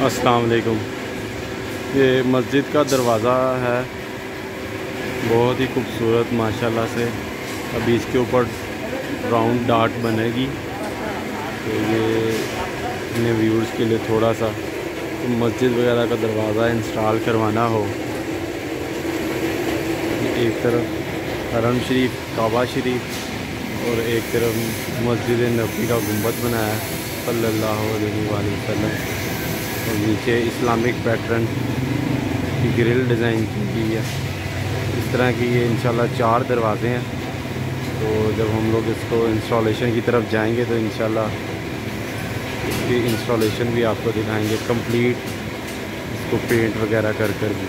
अस्सलाम वालेकुम। ये मस्जिद का दरवाज़ा है, बहुत ही खूबसूरत माशाल्लाह से। अभी इसके ऊपर राउंड डार्ट बनेगी, तो ये अपने व्यूअर्स के लिए थोड़ा सा तो मस्जिद वगैरह का दरवाज़ा इंस्टॉल करवाना हो। एक तरफ हरम शरीफ काबा शरीफ और एक तरफ मस्जिद नबी का गुंबद बनाया है सल्लल्लाहु अलैहि वसल्लम, और नीचे इस्लामिक पैटर्न की ग्रिल डिज़ाइन की है। इस तरह की ये इंशाल्लाह 4 दरवाज़े हैं। तो जब हम लोग इसको इंस्टॉलेशन की तरफ जाएंगे तो इंशाल्लाह इसकी इंस्टॉलेशन भी आपको दिखाएंगे कंप्लीट, इसको पेंट वगैरह कर भी।